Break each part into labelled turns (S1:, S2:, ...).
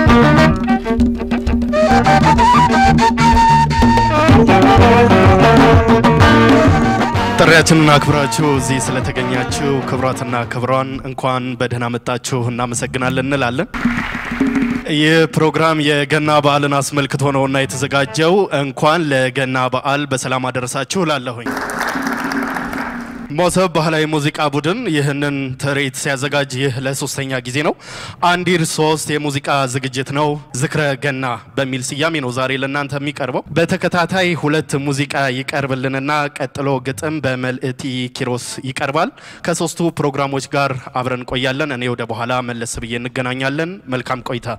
S1: ጥሪያችንን አክብራችሁ እዚህ ስለተገኛችሁ ክብራትና ክብራን እንኳን በደህና መጣችሁ እናመሰግናለን እንላለን። ይህ ፕሮግራም የገና በዓልን አስመልክቶ ነውና የተዘጋጀው እንኳን ለገና በዓል በሰላም አደረሳችሁ እላለሁኝ። ሞሰብ ባህላዊ ሙዚቃ ቡድን ይህንን ትርኢት ሲያዘጋጅ ይህ ለሶስተኛ ጊዜ ነው። አንዲር 3 የሙዚቃ ዝግጅት ነው። ዝክረ ገና በሚል ስያሜ ነው ዛሬ ለእናንተ የሚቀርበው። በተከታታይ 2 ሙዚቃ ይቀርብልንና ቀጥሎ ግጥም በመልእቲ ኪሮስ ይቀርባል። ከ3ቱ ፕሮግራሞች ጋር አብረን ቆያለን። እኔ ወደ በኋላ መለስ ብዬ እንገናኛለን። መልካም ቆይታ።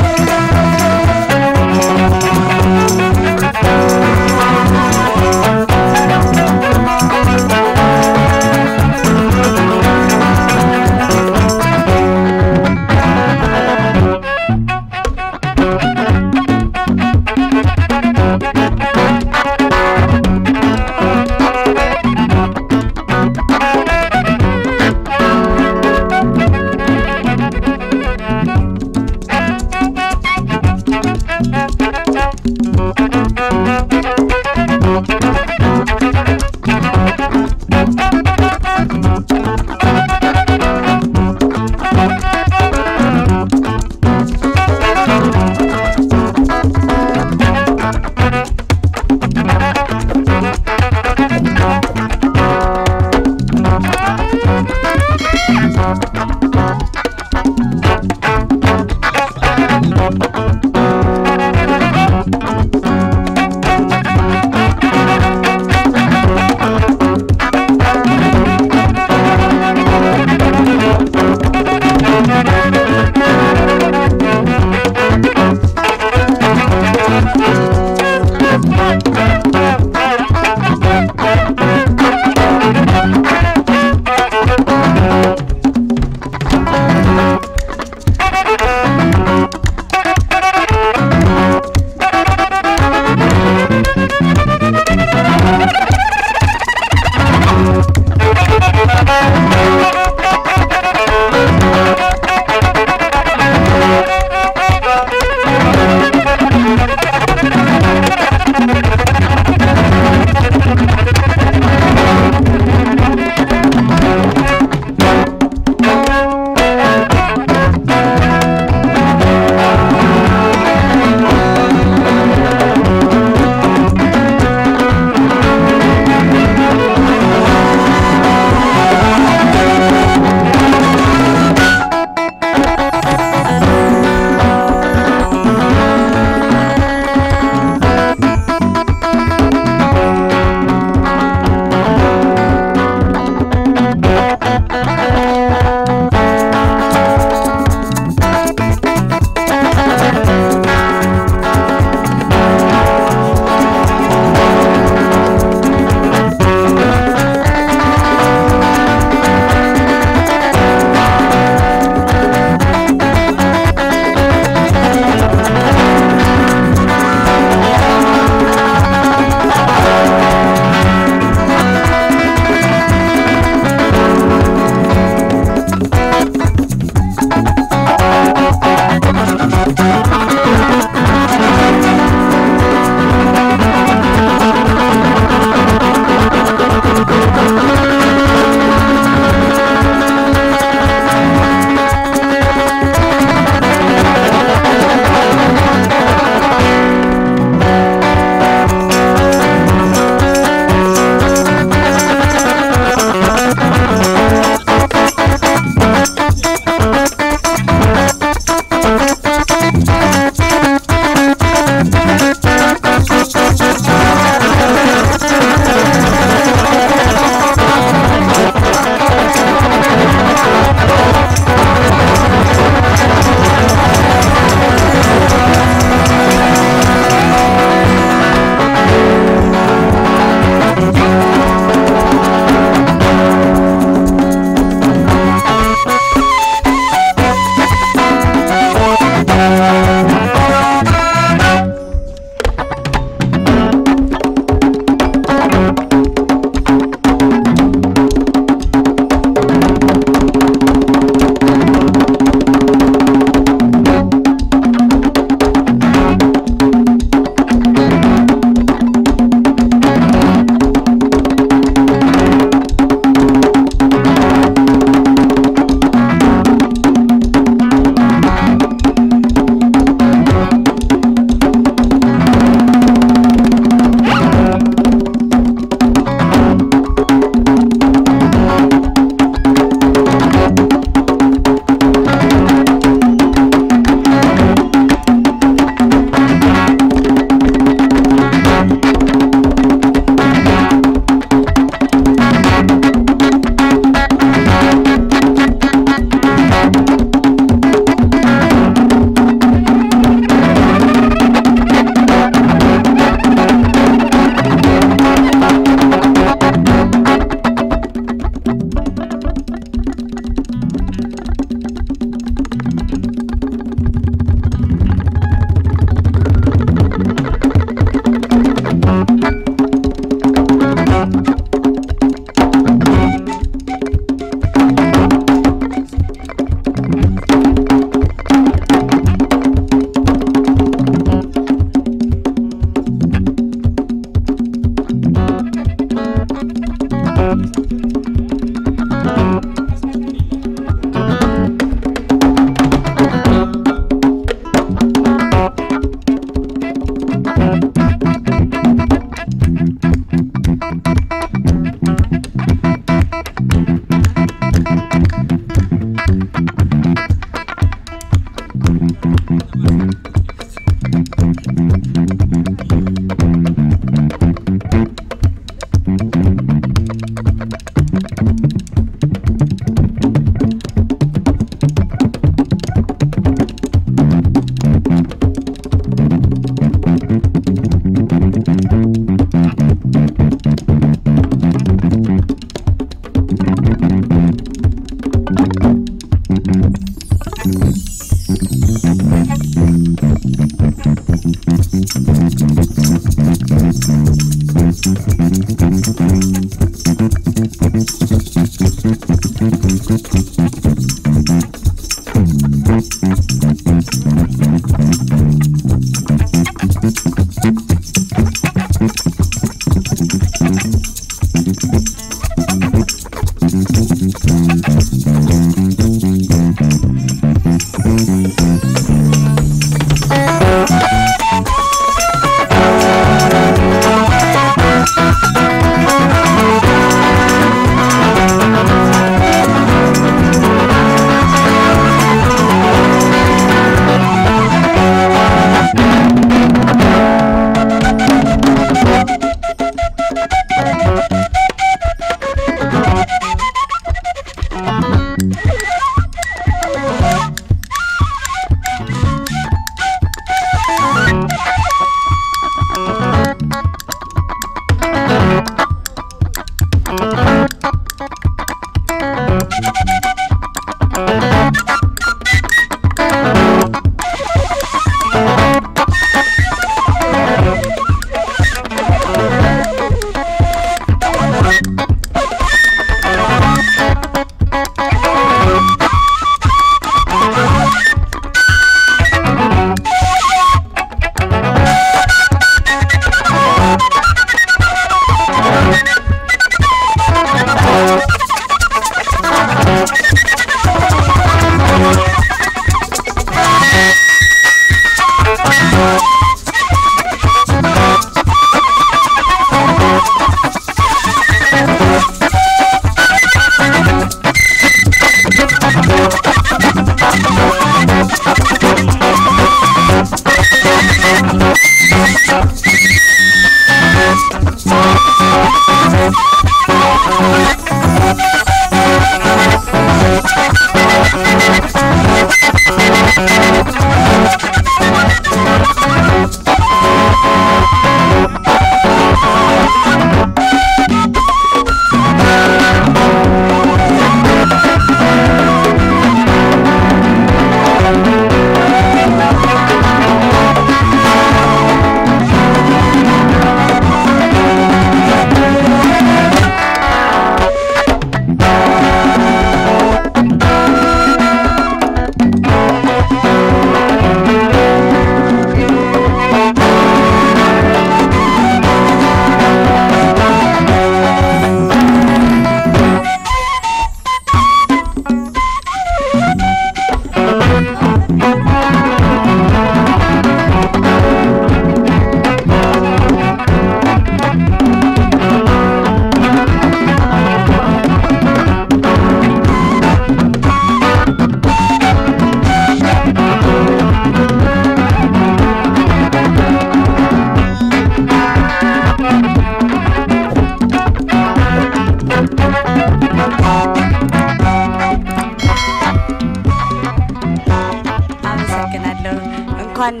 S2: እንኳን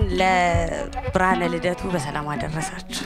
S2: ለብርሃነ ልደቱ በሰላም አደረሳችሁ።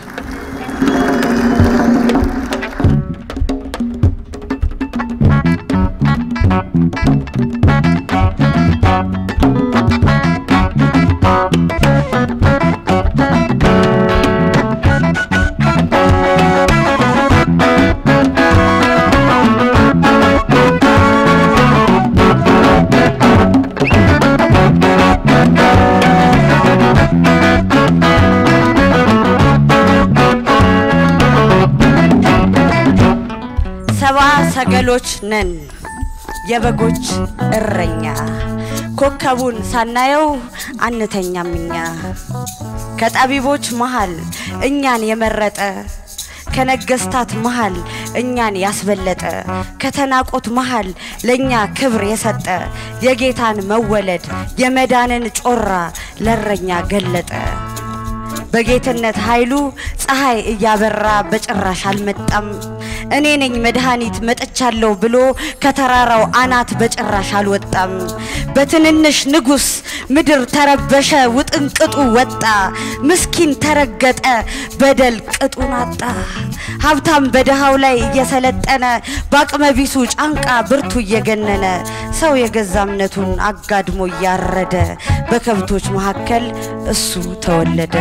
S2: ሰገሎች ነን የበጎች እረኛ ኮከቡን ሳናየው አንተኛምኛ ከጠቢቦች መሃል እኛን የመረጠ ከነገስታት መሃል እኛን ያስበለጠ ከተናቆት መሃል ለኛ ክብር የሰጠ የጌታን መወለድ የመዳንን ጮራ ለረኛ ገለጠ በጌትነት ኃይሉ ፀሐይ እያበራ በጭራሽ አልመጣም እኔ ነኝ መድኃኒት መጥቻለሁ ብሎ ከተራራው አናት በጭራሽ አልወጣም በትንንሽ ንጉስ ምድር ተረበሸ ውጥንቅጡ ወጣ ምስኪን ተረገጠ በደል ቅጡን አጣ ሀብታም በደሃው ላይ እየሰለጠነ ባቅመቢሱ ጫንቃ ብርቱ እየገነነ ሰው የገዛምነቱን አጋድሞ ያረደ በከብቶች መሐከል እሱ ተወለደ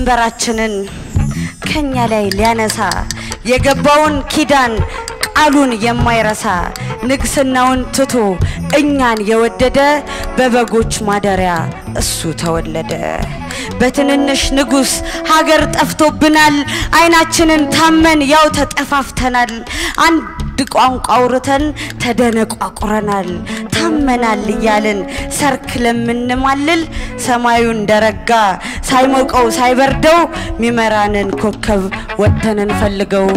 S2: ድንበራችንን ከኛ ላይ ሊያነሳ የገባውን ኪዳን ቃሉን የማይረሳ ንግስናውን ትቶ እኛን የወደደ በበጎች ማደሪያ እሱ ተወለደ በትንንሽ ንጉስ ሀገር ጠፍቶብናል አይናችንን ታመን ያው ተጠፋፍተናል አንድ ቋንቋ አውርተን ተደነቋቁረናል ታመናል ይያልን ሰርክ ለምንማልል ሰማዩን ደረጋ ሳይሞቀው ሳይበርደው ሚመራንን ኮከብ ወተነን ፈልገው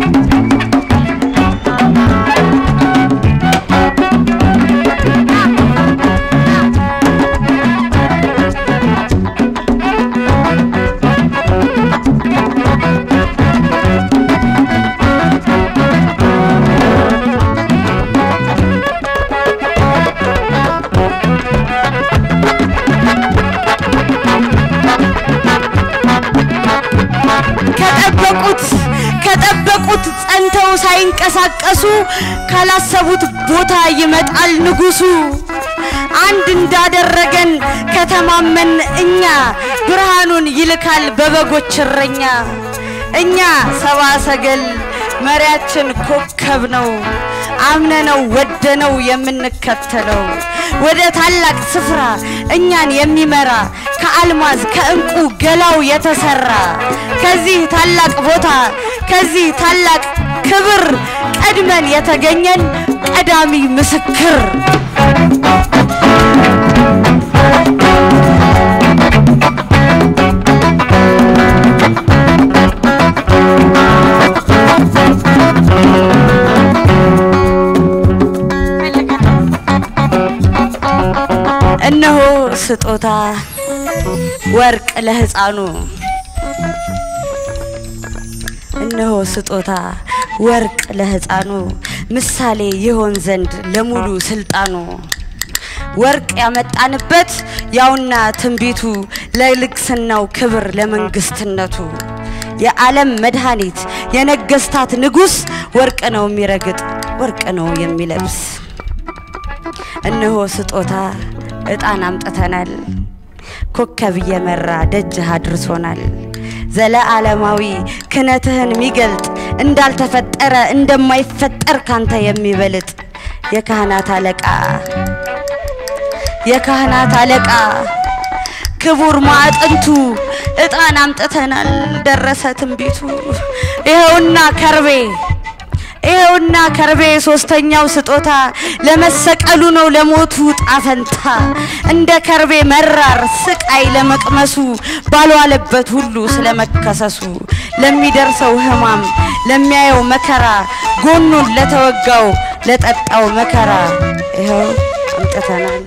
S2: ከጠበቁት ጸንተው ሳይንቀሳቀሱ ካላሰቡት ቦታ ይመጣል ንጉሱ አንድ እንዳደረገን ከተማመን እኛ ብርሃኑን ይልካል በበጎች እረኛ እኛ ሰባ ሰገል መሪያችን ኮከብ ነው አምነነው ወደነው የምንከተለው ወደ ታላቅ ስፍራ እኛን የሚመራ ከአልማዝ ከእንቁ ገላው የተሰራ ከዚህ ታላቅ ቦታ ከዚህ ታላቅ ክብር ቀድመን የተገኘን ቀዳሚ ምስክር እነሆ ስጦታ ወርቅ ለሕፃኑ እነሆ ስጦታ ወርቅ ለሕፃኑ ምሳሌ ይሆን ዘንድ ለሙሉ ስልጣኑ ወርቅ ያመጣንበት ያውና ትንቢቱ ለልግስናው ክብር ለመንግስትነቱ የዓለም መድኃኒት የነገስታት ንጉስ ወርቅ ነው የሚረግጥ ወርቅ ነው የሚለብስ እነሆ ስጦታ እጣን አምጥተናል ኮከብ የመራ ደጅህ አድርሶናል ዘለዓለማዊ ክነትህን ሚገልጥ እንዳልተፈጠረ እንደማይፈጠር ካንተ የሚበልጥ የካህናት አለቃ ክቡር ማዕጠንቱ እጣን አምጥተናል ደረሰ ትንቢቱ ይሄውና ከርቤ ሶስተኛው ስጦታ ለመሰቀሉ ነው ለሞቱ ጣፈንታ እንደ ከርቤ መራር ስቃይ ለመቅመሱ ባልዋለበት ሁሉ ስለመከሰሱ ለሚደርሰው ህማም ለሚያየው መከራ ጎኑን ለተወጋው ለጠጣው መከራ ይሄው አምጥተናል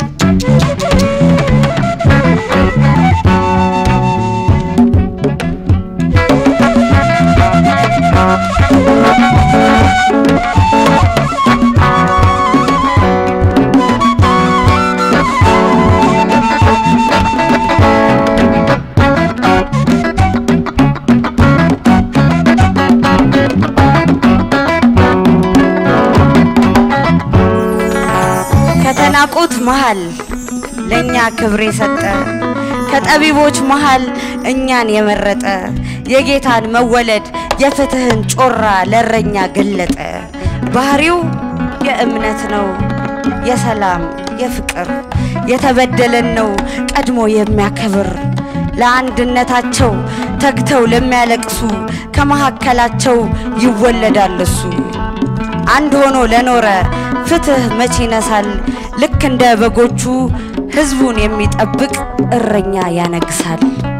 S2: ከተናቁት መሃል ለኛ ክብር የሰጠ ከጠቢቦች መሃል እኛን የመረጠ የጌታን መወለድ የፍትህን ጮራ ለረኛ ገለጠ ባህሪው የእምነት ነው የሰላም የፍቅር የተበደለን ነው ቀድሞ የሚያከብር ለአንድነታቸው ተግተው ለሚያለቅሱ ከመሐከላቸው ይወለዳል እሱ አንድ ሆኖ ለኖረ ፍትህ መቼ ይነሳል ልክ እንደ በጎቹ ህዝቡን የሚጠብቅ እረኛ ያነግሳል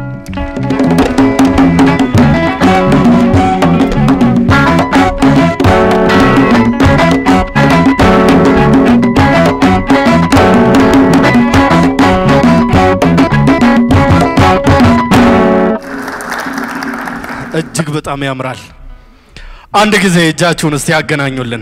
S1: እጅግ በጣም ያምራል አንድ ጊዜ እጃችሁን እስቲ ያገናኙልን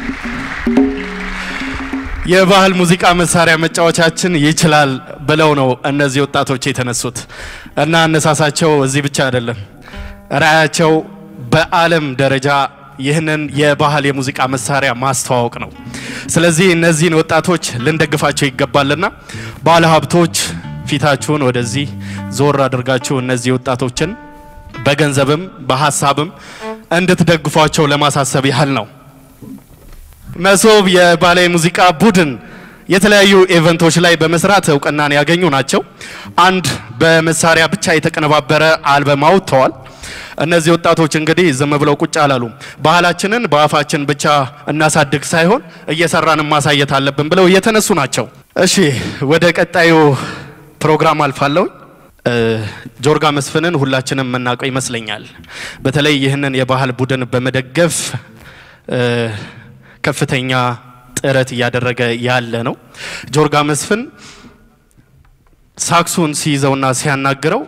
S1: የባህል ሙዚቃ መሳሪያ መጫወቻችን ይችላል ብለው ነው እነዚህ ወጣቶች የተነሱት እና አነሳሳቸው እዚህ ብቻ አይደለም ራያቸው በዓለም ደረጃ ይህንን የባህል የሙዚቃ መሳሪያ ማስተዋወቅ ነው ስለዚህ እነዚህን ወጣቶች ልንደግፋቸው ይገባልና ባለ ሀብቶች ፊታችሁን ወደዚህ ዞር አድርጋችሁ እነዚህ ወጣቶችን በገንዘብም በሐሳብም እንድትደግፏቸው ለማሳሰብ ያህል ነው። መሶብ የባህላዊ ሙዚቃ ቡድን የተለያዩ ኢቨንቶች ላይ በመስራት እውቅናን ያገኙ ናቸው። አንድ በመሳሪያ ብቻ የተቀነባበረ አልበም አውጥተዋል። እነዚህ ወጣቶች እንግዲህ ዝም ብለው ቁጭ አላሉም። ባህላችንን በአፋችን ብቻ እናሳድግ ሳይሆን እየሰራን ማሳየት አለብን ብለው እየተነሱ ናቸው። እሺ ወደ ቀጣዩ ፕሮግራም አልፋለሁ። ጆርጋ መስፍንን ሁላችንም መናቀው ይመስለኛል። በተለይ ይህንን የባህል ቡድን በመደገፍ ከፍተኛ ጥረት ያደረገ ያለ ነው። ጆርጋ መስፍን ሳክሱን ሲይዘውና ሲያናግረው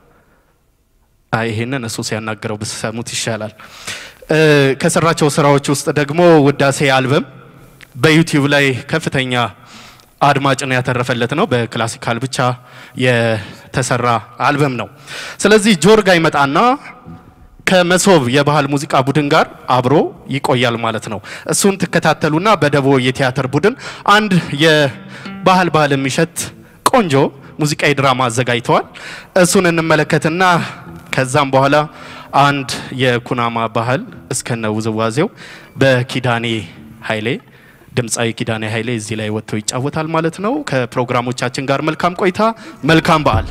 S1: ይሄንን እሱ ሲያናግረው በሰሙት ይሻላል። ከሰራቸው ስራዎች ውስጥ ደግሞ ውዳሴ አልበም በዩቲዩብ ላይ ከፍተኛ አድማጭን ያተረፈለት ነው። በክላሲካል ብቻ የተሰራ አልበም ነው። ስለዚህ ጆርጋ ይመጣና ከመሶብ የባህል ሙዚቃ ቡድን ጋር አብሮ ይቆያል ማለት ነው። እሱን ተከታተሉና በደቦ የቲያትር ቡድን አንድ የባህል የሚሸት ቆንጆ ሙዚቃዊ ድራማ አዘጋጅተዋል። እሱን እንመለከትና ከዛም በኋላ አንድ የኩናማ ባህል እስከነ ውዝዋዜው በኪዳኔ ኃይሌ ድምጻዊ ኪዳኔ ኃይሌ እዚህ ላይ ወጥቶ ይጫወታል ማለት ነው። ከፕሮግራሞቻችን ጋር መልካም ቆይታ፣ መልካም በዓል።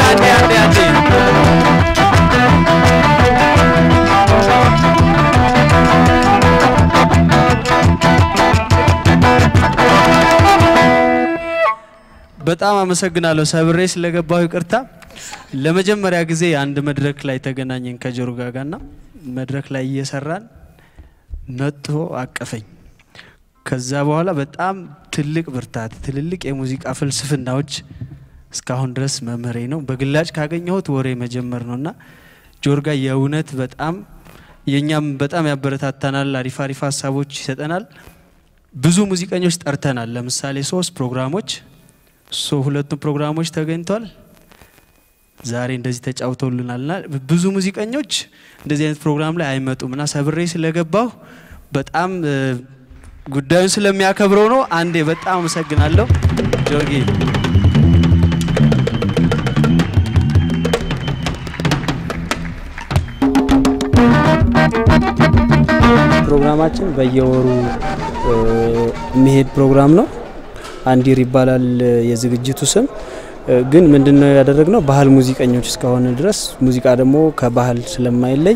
S3: በጣም አመሰግናለሁ ሰብሬ ስለገባው ይቅርታ ለመጀመሪያ ጊዜ አንድ መድረክ ላይ ተገናኘን ከጆርጋ ጋርና መድረክ ላይ እየሰራን መጥቶ አቀፈኝ ከዛ በኋላ በጣም ትልቅ ብርታት ትልልቅ የሙዚቃ ፍልስፍናዎች እስካሁን ድረስ መመሬ ነው በግላጭ ካገኘሁት ወሬ መጀመር ነውና ጆርጋ የእውነት በጣም የኛም በጣም ያበረታታናል አሪፍ ሐሳቦች ይሰጠናል ብዙ ሙዚቀኞች ጠርተናል ለምሳሌ 3 ፕሮግራሞች ሁለቱ ፕሮግራሞች ተገኝቷል ዛሬ እንደዚህ ተጫውተውልናልና ብዙ ሙዚቀኞች እንደዚህ አይነት ፕሮግራም ላይ አይመጡምና ሰብሬ ስለገባው በጣም ጉዳዩን ስለሚያከብረው ነው አንዴ በጣም አመሰግናለሁ ጆርጊ
S4: ፕሮግራማችን በየወሩ መሄድ ፕሮግራም ነው አንዲር ይባላል የዝግጅቱ ስም ግን ምንድነው ያደረግነው ባህል ሙዚቀኞች እስካሁን ድረስ ሙዚቃ ደግሞ ከባህል ስለማይለይ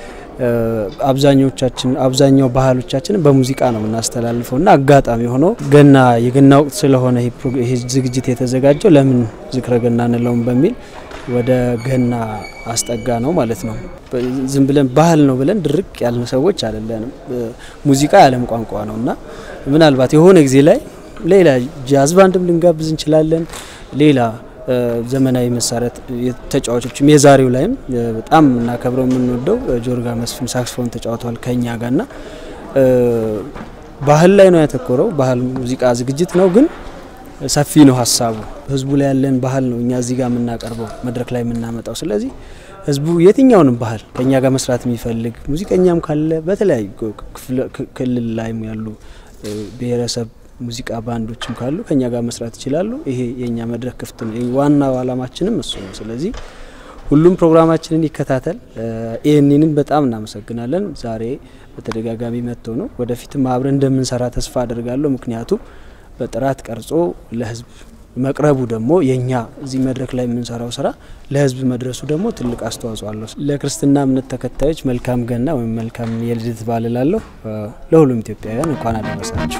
S4: አብዛኛው ባህሎቻችን በሙዚቃ ነው እናስተላልፈውና አጋጣሚ ሆኖ የገና ወቅት ስለሆነ ይሄ ዝግጅት የተዘጋጀው ለምን ዝክረ ገና እንለውም በሚል ወደ ገና አስጠጋ ነው ማለት ነው ዝም ብለን ባህል ነው ብለን ድርቅ ያልን ሰዎች አይደለንም ሙዚቃ ያለም ቋንቋ ነውና ምናልባት የሆነ ጊዜ ላይ ሌላ ጃዝ ባንድም ልንጋብዝ እንችላለን ሌላ ዘመናዊ መሳሪያ ተጫዋቾችም የዛሬው ላይም በጣም እናከብረው የምንወደው ጆርጋ መስፍን ሳክስፎን ተጫውቷል ከኛ ጋርና ባህል ላይ ነው ያተኮረው ባህል ሙዚቃ ዝግጅት ነው ግን ሰፊ ነው ሐሳቡ ህዝቡ ላይ ያለን ባህል ነው እኛ እዚህ ጋር የምናቀርበው መድረክ ላይ የምናመጣው ስለዚህ ህዝቡ የትኛውንም ባህል ከኛ ጋር መስራት የሚፈልግ ሙዚቀኛም ካለ በተለያዩ ክልል ላይም ያሉ ብሔረሰብ ሙዚቃ ባንዶችም ካሉ ከኛ ጋር መስራት ይችላሉ ይሄ የኛ መድረክ ክፍት ነው ዋናው ዓላማችንም እሱ ነው ስለዚህ ሁሉም ፕሮግራማችንን ይከታተል ይሄንንም በጣም እናመሰግናለን ዛሬ በተደጋጋሚ መጥቶ ነው ወደፊትም አብረን እንደምንሰራ ተስፋ አደርጋለሁ ምክንያቱም በጥራት ቀርጾ ለህዝብ መቅረቡ ደግሞ የኛ እዚህ መድረክ ላይ የምንሰራው ስራ ለህዝብ መድረሱ ደግሞ ትልቅ አስተዋጽኦ አለው ለክርስትና እምነት ተከታዮች መልካም ገና ወይ መልካም የልደት በዓል እላለሁ ለሁሉም ኢትዮጵያውያን እንኳን አደረሳችሁ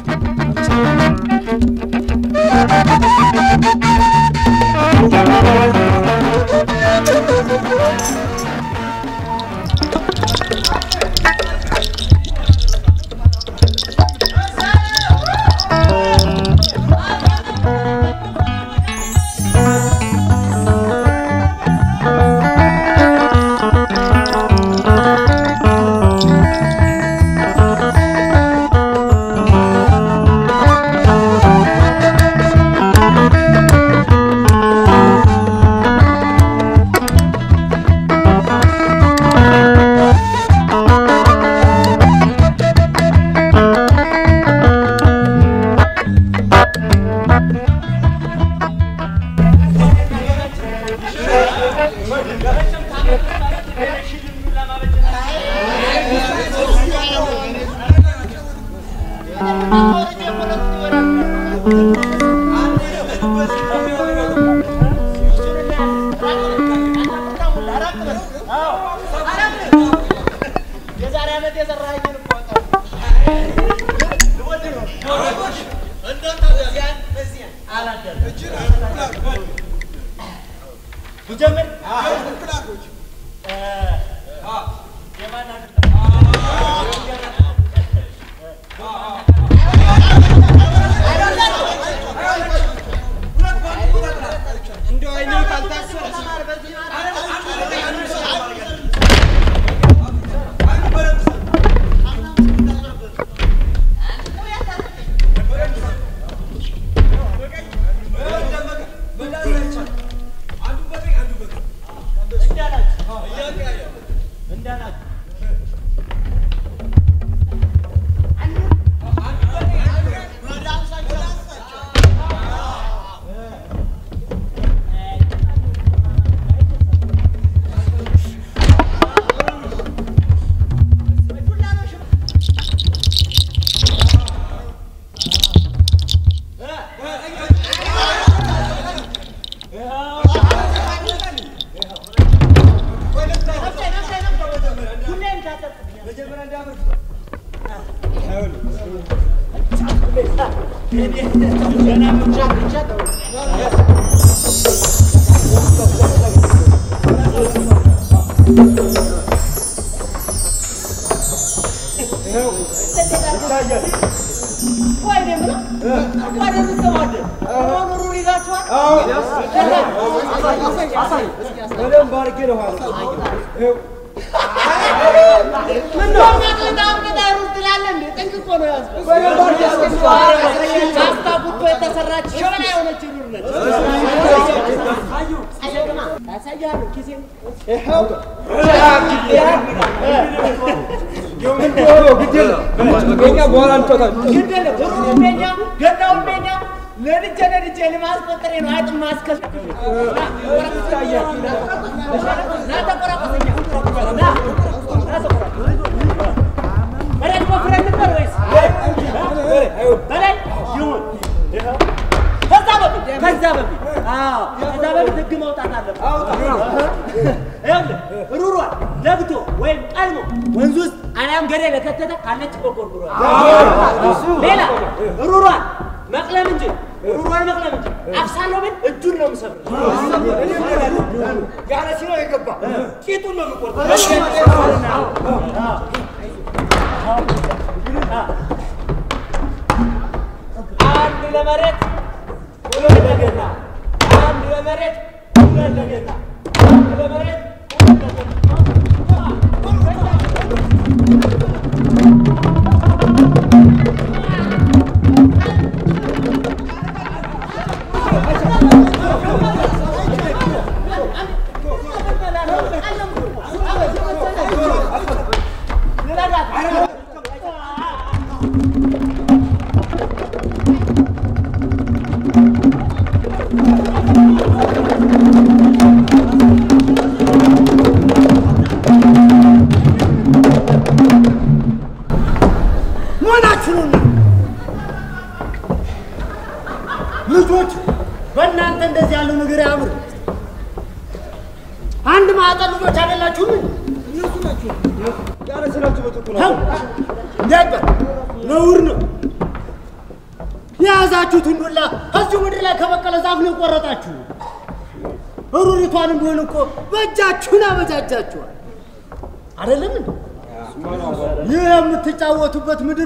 S5: የምትጫወቱበት ምድር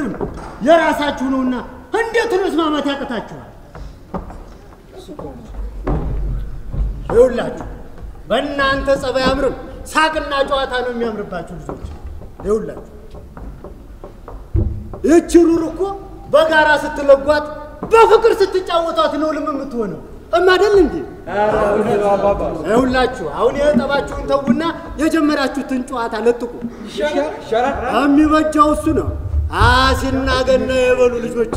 S5: የራሳችሁ ነውና እንዴት ነው መስማማት ያቀታችኋል? ይኸውላችሁ በእናንተ ጸባይ አምርም ሳቅና ጨዋታ ነው የሚያምርባችሁ ልጆች። ይኸውላችሁ እቺ ሩር እኮ በጋራ ስትለጓት በፍቅር ስትጫወቷት ነው የምትሆነው። እማደል እንዴ? ይኸውላችሁ አሁን የጠባችሁን ተውና የጀመራችሁትን ጨዋታ ለጥቁ። የሚበጃው እሱ ነው። አሲና ገና የበሉ ልጆች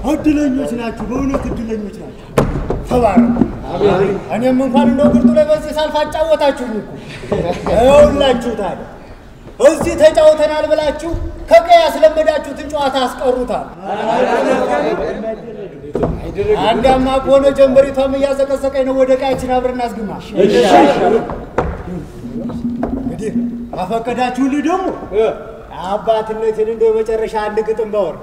S5: እድለኞች ናችሁ በእውነት እድለኞች ናችሁ ተባረኩ እኔም እንኳን እንደው ግርጡ ላይ በዚህ ሳልፍ አጫወታችሁኝ እኮ ይኸውላችሁ ታዲያ እዚህ ተጫውተናል ብላችሁ ከቀያ ስለመዳችሁትን ጨዋታ አስቀሩታል አንዳማ ከሆነ ጀንበሪቷም እያዘቀዘቀኝ ነው ወደ ቀያችን አብረን እናስግማሽ እንግዲህ አፈቀዳችሁልኝ ደግሞ አባትነትን እንደው መጨረሻ አንድ ግጥም ባወርድ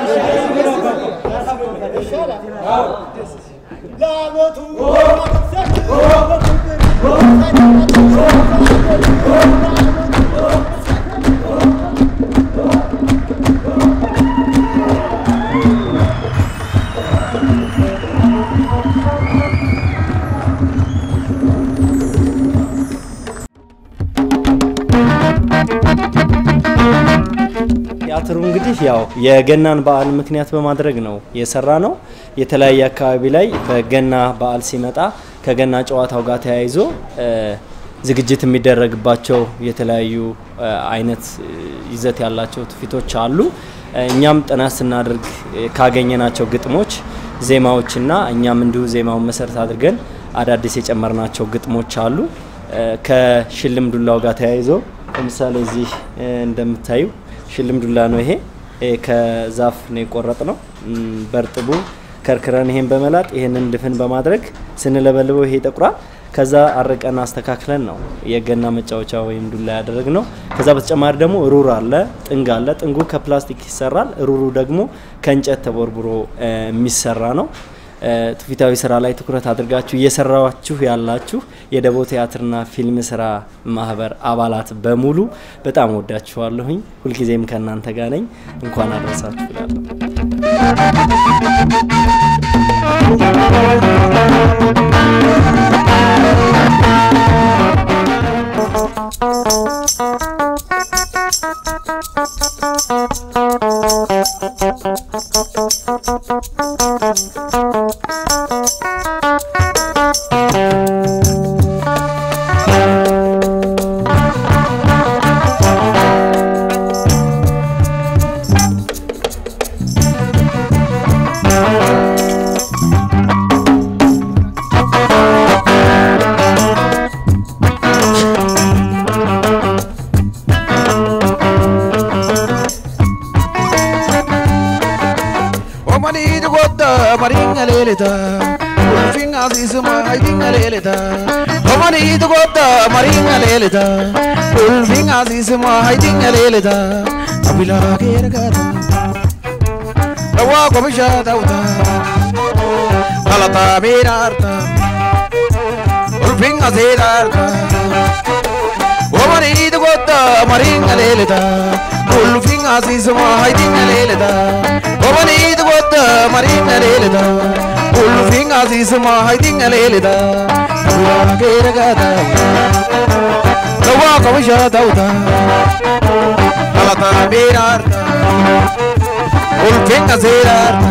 S5: ይሻላል ላመቱ
S6: ቲያትሩ እንግዲህ ያው የገናን በዓል ምክንያት በማድረግ ነው የሰራ ነው የተለያየ አካባቢ ላይ በገና በዓል ሲመጣ ከገና ጨዋታው ጋር ተያይዞ ዝግጅት የሚደረግባቸው የተለያዩ አይነት ይዘት ያላቸው ትፊቶች አሉ እኛም ጥናት ስናደርግ ካገኘናቸው ግጥሞች ዜማዎችና እኛም እንዲሁ ዜማውን መሰረት አድርገን አዳዲስ የጨመርናቸው ግጥሞች አሉ ከሽልም ዱላው ጋር ተያይዞ ለምሳሌ እዚህ እንደምታዩ ሽልም ዱላ ነው ይሄ ከዛፍ ነው የቆረጥነው በርጥቡ ከርክረን ይሄን በመላጥ ይሄንን ድፍን በማድረግ ስንለበልበው ይሄ ይጠቁራል ከዛ አርቀን አስተካክለን ነው የገና መጫወቻ ወይም ዱላ ያደረግነው ከዛ በተጨማሪ ደግሞ ሩር አለ ጥንጉ ከፕላስቲክ ይሰራል ሩሩ ደግሞ ከእንጨት ተቦርብሮ የሚሰራ ነው ትፊታዊ ስራ ላይ ትኩረት አድርጋችሁ እየሰራችሁ ያላችሁ የደቦ ቲያትርና ፊልም ስራ ማህበር አባላት በሙሉ በጣም ወዳችኋለሁኝ ሁሉ ጊዜም ከናንተ ጋር ነኝ እንኳን አደረሳችሁ
S7: maringa leleta ulfin azizuma haydinga leleta omani dugoda maringa leleta ulfin azizuma haydinga leleta abila gergata rawa komisha dauta galata mirarta ulfin azirarta omani dugoda maringa leleta ulfin azizuma haydinga leleta omani dugoda maringa leleta ulfin azizuma haydinga leleta abila gergata rawa komisha dauta galata mirarta ulfin azirarta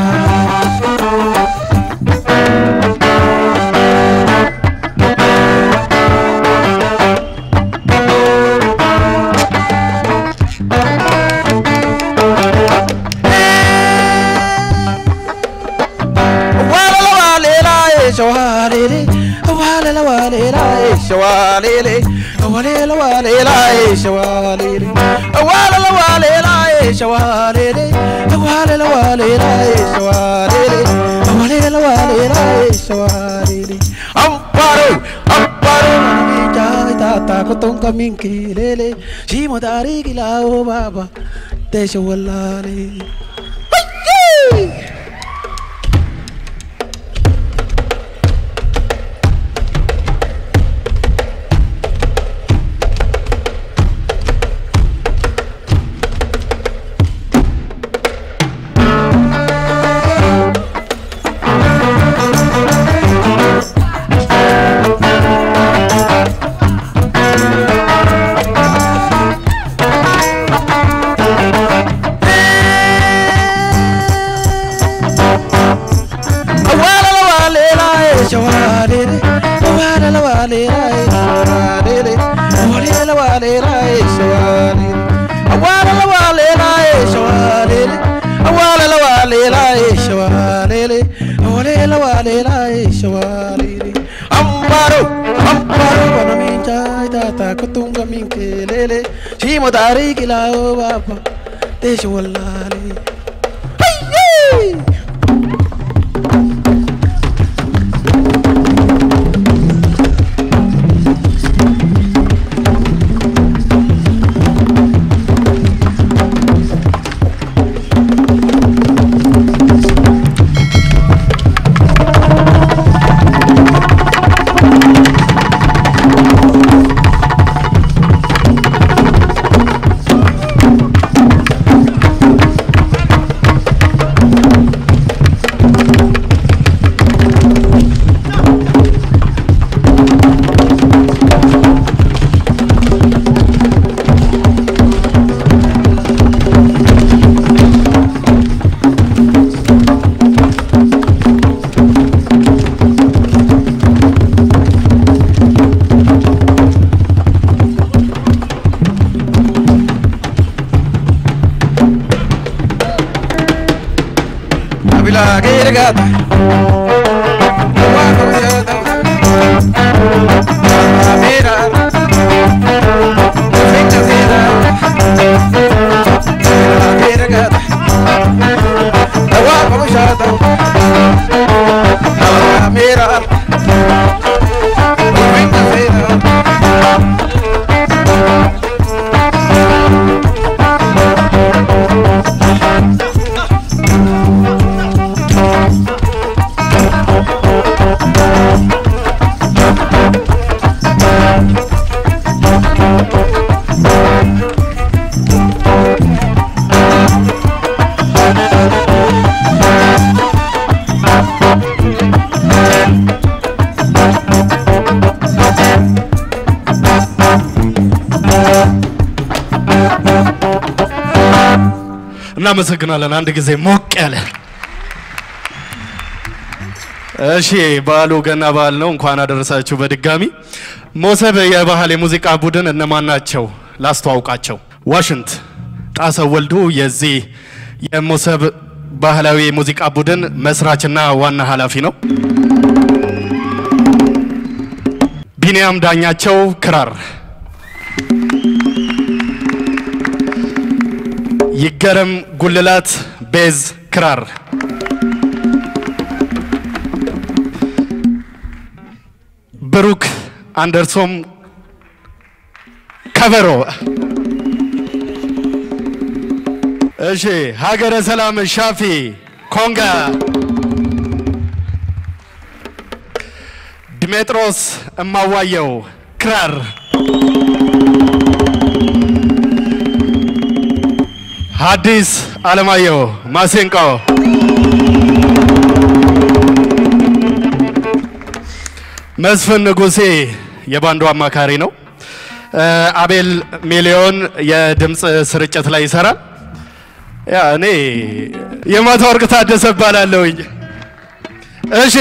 S7: شواليلي والا واليلا شواليلي والا واليلا شواليلي والا واليلا شواليلي والا واليلا شواليلي والا واليلا شواليلي amparo amparo jai tata ko tonga minki lele shimo dari gilao baba te shawalali شواليلي la wale la shawalele amparo amparo bana mincha tata kutunga minkelele chimo tariki la o baba te shawalale hey
S1: እናመሰግናለን አንድ ጊዜ ሞቅ ያለ እሺ ባሉ ገና ባል ነው እንኳን አደረሳችሁ በድጋሚ ሞሰብ የባህል የሙዚቃ ቡድን እነማን ናቸው ላስተዋውቃቸው ዋሽንት ጣሰው ወልዱ የዚህ የሞሰብ ባህላዊ የሙዚቃ ቡድን መስራችና ዋና ኃላፊ ነው ቢኒያም ዳኛቸው ክራር ይገረም ጉልላት ቤዝ ክራር ብሩክ አንደርሶም ከበሮ እሺ ሀገረ ሰላም ሻፊ ኮንጋ ዲሜጥሮስ እማዋየው ክራር ሐዲስ አለማየሁ ማሲንቆ መስፍን ንጉሴ የባንዱ አማካሪ ነው አቤል ሚሊዮን የድምጽ ስርጭት ላይ ይሰራል ያ እኔ የማታወርቅ ታደሰ ባላለሁኝ እሺ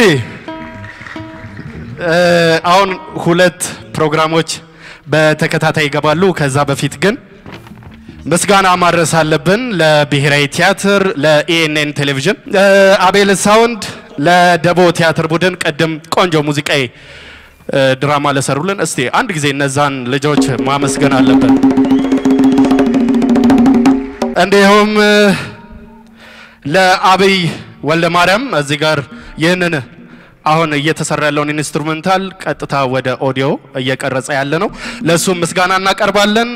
S1: አሁን ሁለት ፕሮግራሞች በተከታታይ ይገባሉ ከዛ በፊት ግን ምስጋና ማድረስ አለብን ለብሔራዊ ቲያትር ለኢኤንኤን ቴሌቪዥን አቤል ሳውንድ ለደቦ ቲያትር ቡድን ቀደም ቆንጆ ሙዚቃዊ ድራማ ለሰሩልን እስቲ አንድ ጊዜ እነዛን ልጆች ማመስገን አለብን እንዲሁም ለአብይ ወልደ ማርያም እዚህ ጋር ይህንን አሁን እየተሰራ ያለውን ኢንስትሩሜንታል ቀጥታ ወደ ኦዲዮ እየቀረጸ ያለ ነው ለሱ ምስጋና እናቀርባለን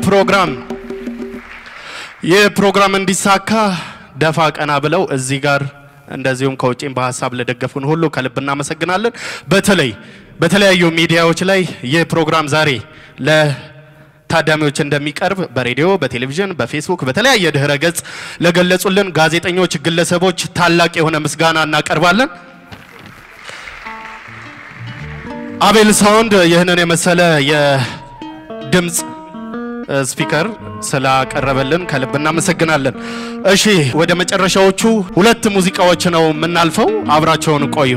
S1: የፕሮግራም እንዲሳካ ደፋ ቀና ብለው እዚህ ጋር እንደዚሁም ከውጪም በሐሳብ ለደገፉን ሁሉ ከልብ እናመሰግናለን በተለያዩ ሚዲያዎች ላይ የፕሮግራም ዛሬ ለታዳሚዎች እንደሚቀርብ በሬዲዮ በቴሌቪዥን በፌስቡክ በተለያየ ድህረ ገጽ ለገለጹልን ጋዜጠኞች ግለሰቦች ታላቅ የሆነ ምስጋና እናቀርባለን አቤል ሳውንድ ይህንን የመሰለ የድምጽ ስፒከር ስላቀረበልን ከልብ እናመሰግናለን እሺ ወደ መጨረሻዎቹ ሁለት ሙዚቃዎች ነው የምናልፈው አብራቸውን ቆዩ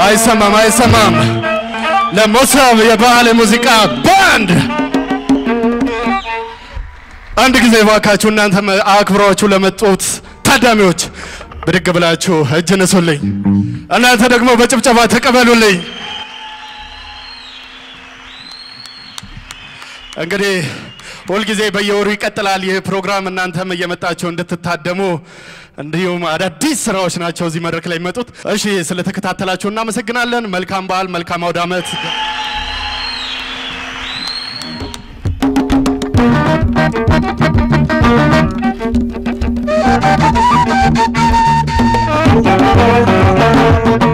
S1: አይሰማም ለሞሰብ የባህል ሙዚቃ ባንድ አንድ ጊዜ ባካችሁ እናንተ አክብራችሁ ለመጡት ታዳሚዎች ብድግ ብላችሁ እጅ ነሱልኝ እናንተ ደግሞ በጭብጨባ ተቀበሉልኝ እንግዲህ ሁል ጊዜ በየወሩ ይቀጥላል ይህ ፕሮግራም እናንተም እየመጣችሁ እንድትታደሙ እንዲሁም አዳዲስ ስራዎች ናቸው እዚህ መድረክ ላይ መጡት እሺ ስለተከታተላችሁ እናመሰግናለን መልካም በዓል መልካም አውደ ዓመት
S7: Thank you.